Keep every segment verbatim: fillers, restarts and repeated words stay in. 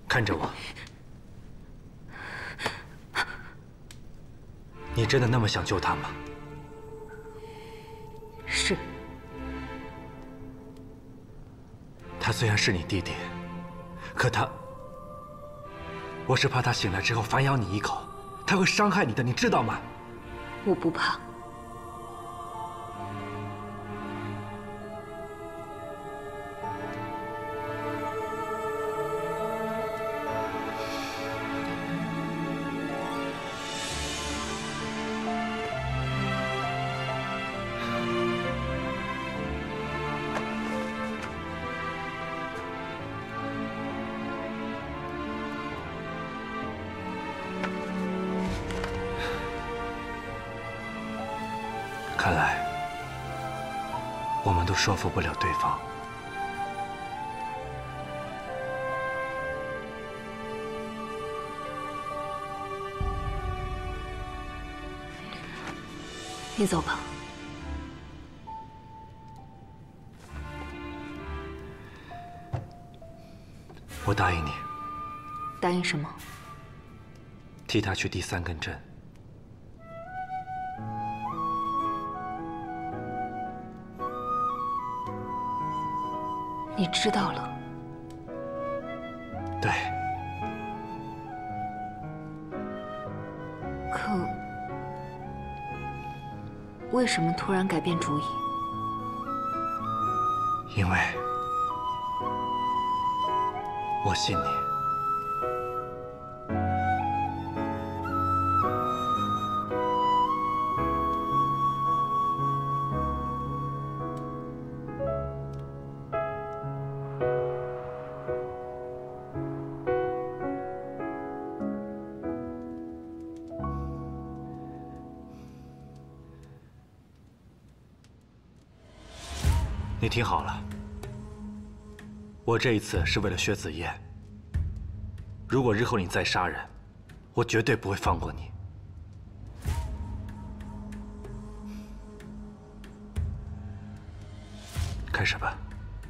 看着我，你真的那么想救他吗？ 是。 他虽然是你弟弟，可他……我是怕他醒来之后反咬你一口，他会伤害你的，你知道吗？ 我不怕。 看来，我们都说服不了对方。 你走吧。 我答应你。 答应什么？ 替他去第三根针。 你知道了。 对。 可为什么突然改变主意？ 因为我信你。你听好了，我这一次是为了薛子燕。如果日后你再杀人，我绝对不会放过你。开始吧。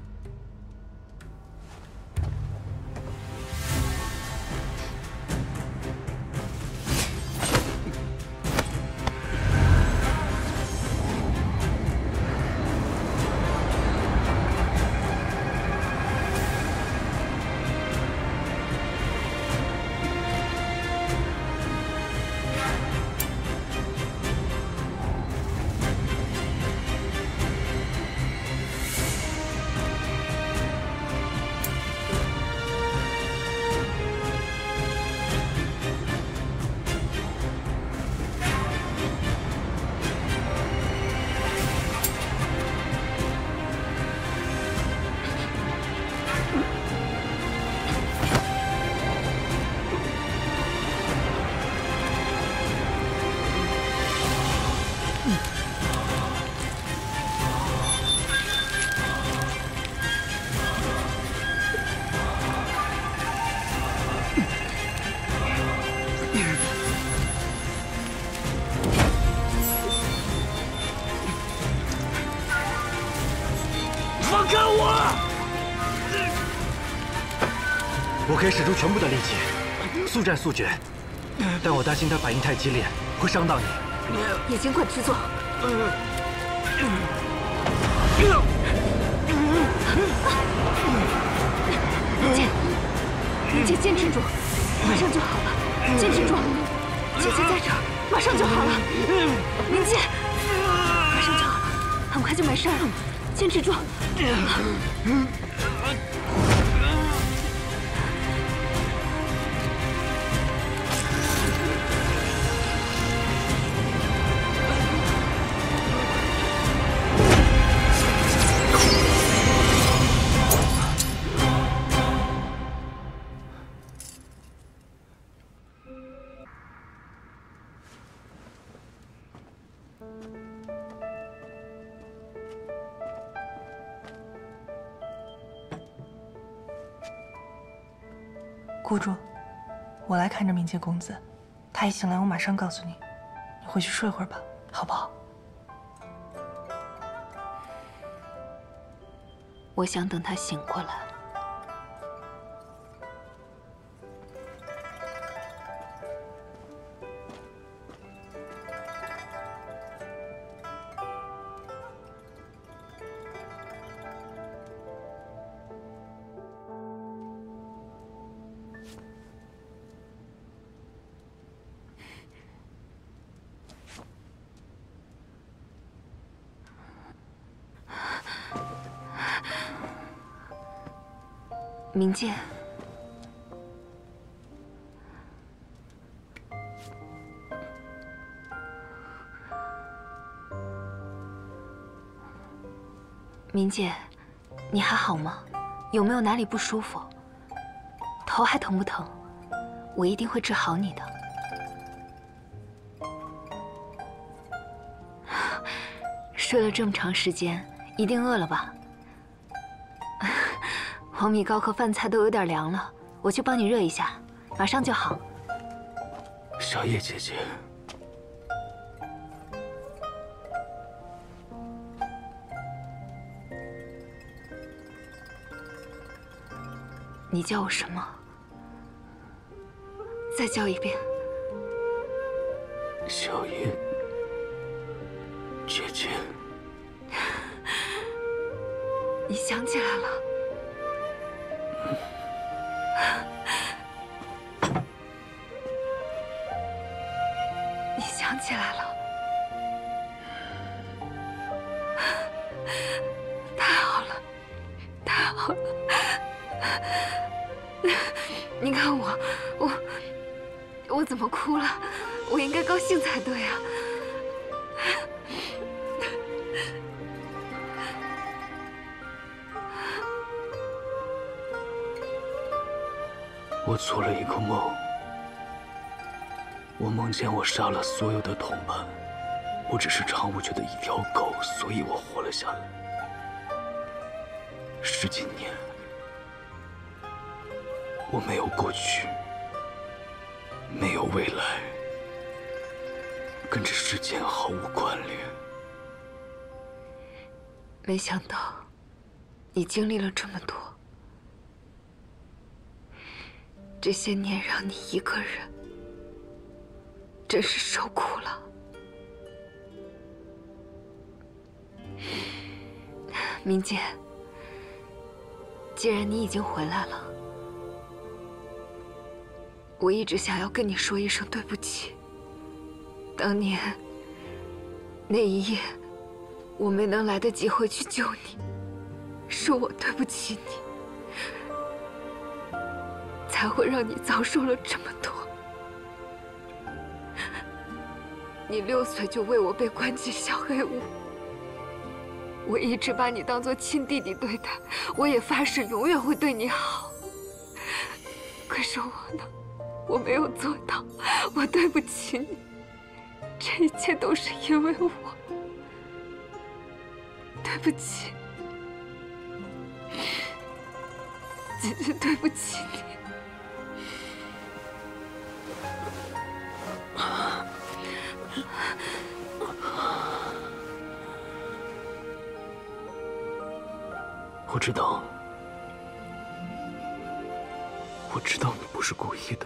放开我！ 我可以使出全部的力气，速战速决，但我担心他反应太激烈，会伤到你。 也尽管去做。林姐，林姐，坚持住，马上就好了。坚持住，姐姐在这儿，马上就好了。林姐，马上就好了，很快就没事了。坚持住。 谷主，我来看着冥界公子，他一醒来，我马上告诉你。你回去睡会儿吧，好不好？ 我想等他醒过来， 明剑，明剑，你还好吗？有没有哪里不舒服？头还疼不疼？我一定会治好你的。睡了这么长时间，一定饿了吧？黄米糕和饭菜都有点凉了，我去帮你热一下，马上就好。 小叶姐姐， 你叫我什么？再叫一遍。 小叶姐姐， 你想起来了。你想起来了。太好了，太好了。你看我，我，我怎么哭了？我应该高兴才对啊！ 我做了一个梦，我梦见我杀了所有的同伴，我只是常无觉的一条狗，所以我活了下来。十几年，我没有过去，没有未来，跟这世间毫无关联。 没想到，你经历了这么多，这些年让你一个人，真是受苦了。明剑，既然你已经回来了，我一直想要跟你说一声对不起。当年那一夜，我没能来得及回去救你，是我对不起你，才会让你遭受了这么多。你六岁就为我被关进小黑屋，我一直把你当作亲弟弟对待，我也发誓永远会对你好。可是我呢？我没有做到，我对不起你，这一切都是因为我，对不起，姐姐，对不起你。 我知道，我知道你不是故意的。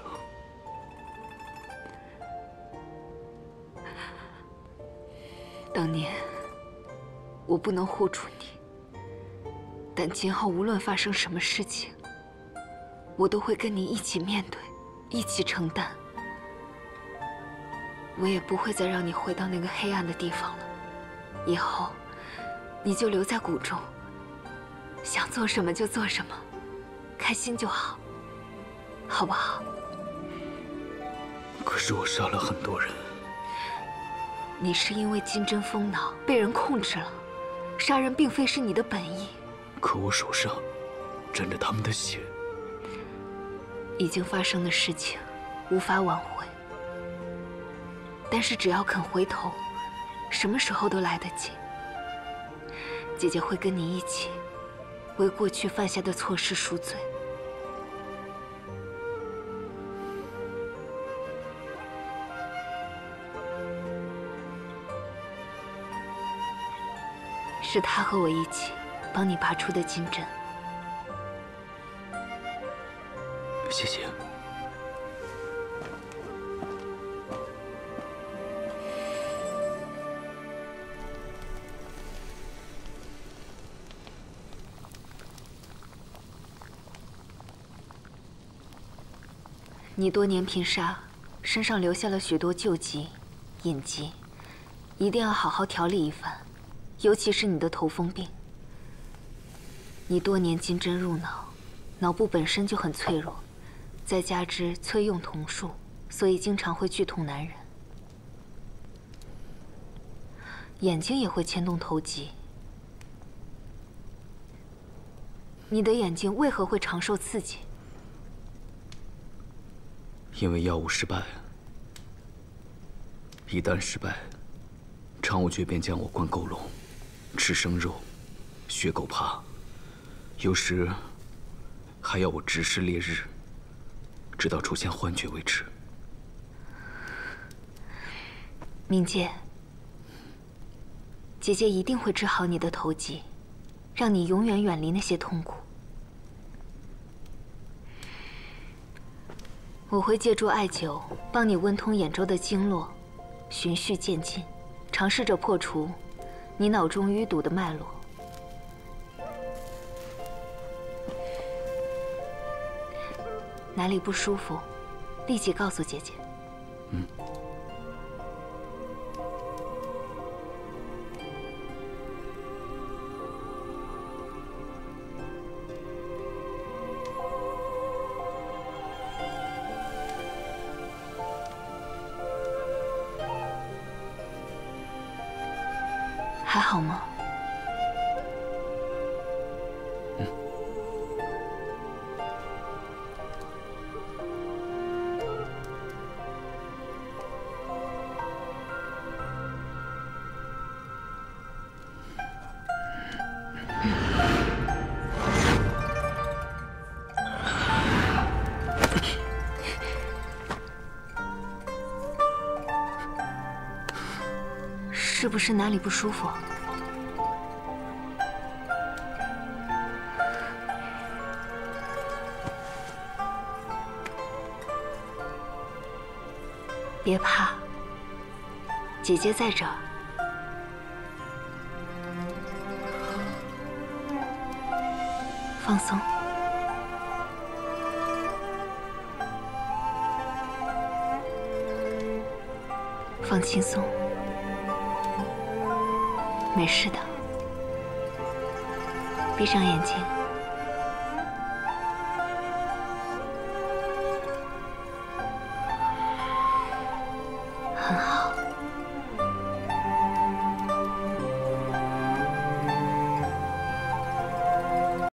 当年我不能护住你，但今后无论发生什么事情，我都会跟你一起面对，一起承担。我也不会再让你回到那个黑暗的地方了。以后，你就留在谷中，想做什么就做什么，开心就好，好不好？ 可是我杀了很多人。 你是因为金针疯脑，被人控制了。杀人并非是你的本意。 可我手上沾着他们的血。 已经发生的事情，无法挽回。但是只要肯回头，什么时候都来得及。姐姐会跟你一起，为过去犯下的错事赎罪。是他和我一起帮你拔出的金针。 谢谢。 你多年拼杀，身上留下了许多旧疾、隐疾，一定要好好调理一番。尤其是你的头风病，你多年金针入脑， 脑部本身就很脆弱，再加之催用瞳术，所以经常会剧痛难忍。眼睛也会牵动头疾。你的眼睛为何会常受刺激？ 因为药物失败，一旦失败，常无绝便将我灌狗笼，吃生肉，学狗爬，有时还要我直视烈日，直到出现幻觉为止。 冥界，姐姐一定会治好你的头疾，让你永远远离那些痛苦。我会借助艾灸，帮你温通眼周的经络，循序渐进，尝试着破除你脑中淤堵的脉络。哪里不舒服，立即告诉姐姐。 嗯。 还好吗？ 嗯。 是不是哪里不舒服？别怕，姐姐在这儿。放松。放轻松。没事的，闭上眼睛。很好。